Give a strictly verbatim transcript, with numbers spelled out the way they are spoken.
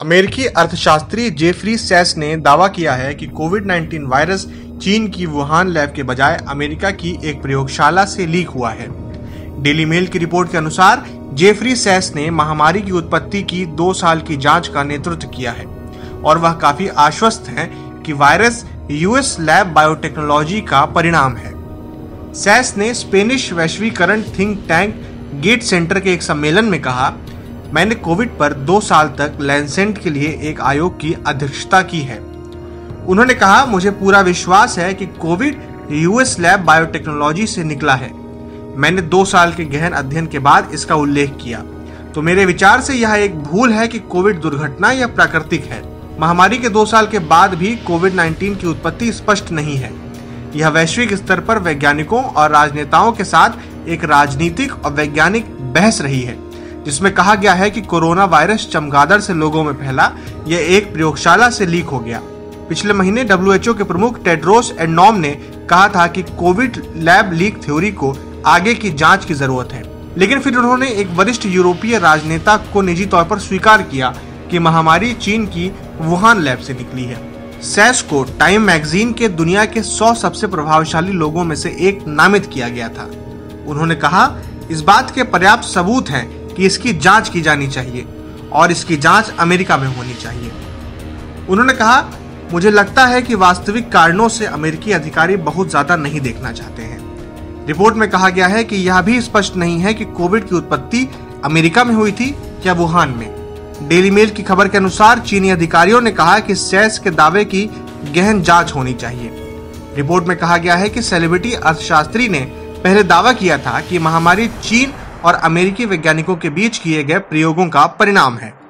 अमेरिकी अर्थशास्त्री Jeffrey cess ने दावा किया है कि कोविड नाइनटीन वायरस चीन की वुहान लैब के बजाय अमेरिका की एक प्रयोगशाला से लीक हुआ है। डेली मेल की रिपोर्ट के अनुसार जेफरी सेस ने महामारी की उत्पत्ति की दो साल की जांच का नेतृत्व किया है और वह काफी आश्वस्त हैं कि वायरस यूएस लैब बायोटेक्नोलॉजी का परिणाम है। सेस ने स्पेनिश वैश्वीकरण थिंक टैंक गेट सेंटर के एक सम्मेलन में कहा, मैंने कोविड पर दो साल तक लैंसेट के लिए एक आयोग की अध्यक्षता की है। उन्होंने कहा, मुझे पूरा विश्वास है कि कोविड यूएस लैब बायोटेक्नोलॉजी से निकला है। मैंने दो साल के गहन अध्ययन के बाद इसका उल्लेख किया, तो मेरे विचार से यह एक भूल है कि कोविड दुर्घटना या प्राकृतिक है। महामारी के दो साल के बाद भी कोविड नाइनटीन की उत्पत्ति स्पष्ट नहीं है। यह वैश्विक स्तर पर वैज्ञानिकों और राजनेताओं के साथ एक राजनीतिक और वैज्ञानिक बहस रही है, जिसमें कहा गया है कि कोरोना वायरस चमगादड़ से लोगों में फैला, यह एक प्रयोगशाला से लीक हो गया। पिछले महीने डब्ल्यू एच ओ के प्रमुख टेड्रोस एडनॉम ने कहा था कि कोविड लैब लीक थ्योरी को आगे की जांच की जरूरत है, लेकिन फिर उन्होंने एक वरिष्ठ यूरोपीय राजनेता को निजी तौर पर स्वीकार किया कि महामारी चीन की वुहान लैब से निकली है। सेस को टाइम मैगजीन के दुनिया के सौ सबसे प्रभावशाली लोगों में से एक नामित किया गया था। उन्होंने कहा, इस बात के पर्याप्त सबूत हैं कि इसकी जांच की जानी चाहिए और इसकी जांच अमेरिका में होनी चाहिए। उन्होंने कहा, मुझे लगता है कि वास्तविक कारणों से अमेरिकी अधिकारी बहुत ज्यादा नहीं देखना चाहते हैं। रिपोर्ट में कहा गया है कि यह भी स्पष्ट नहीं है कि कोविड की उत्पत्ति अमेरिका में हुई थी या वुहान में। डेली मेल की खबर के अनुसार चीनी अधिकारियों ने कहा कि सेस के दावे की गहन जांच होनी चाहिए। रिपोर्ट में कहा गया है कि सेलिब्रिटी अर्थशास्त्री ने पहले दावा किया था कि महामारी चीन और अमेरिकी वैज्ञानिकों के बीच किए गए प्रयोगों का परिणाम है।